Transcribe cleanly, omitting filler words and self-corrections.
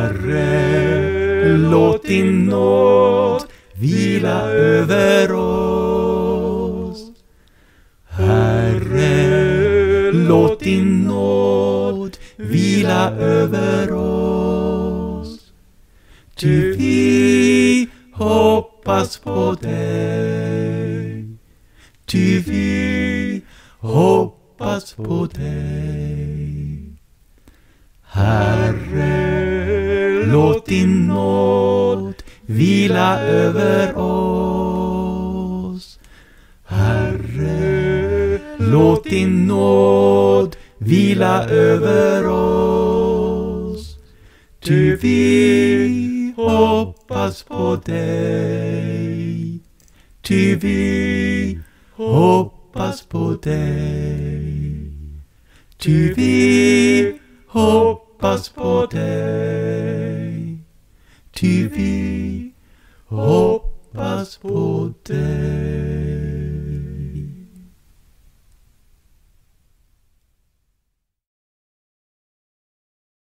Herre, låt din nåd vila över oss. Herre, låt din nåd vila över oss. Ty vi hoppas på dig. Ty vi hoppas på dig. Herre, låt din nåd vila över oss. Herre, låt din nåd vila över oss. Ty vi hoppas på dig. Ty vi hoppas på dig. Ty vi hoppas på dig. Ty vi hoppas på dig.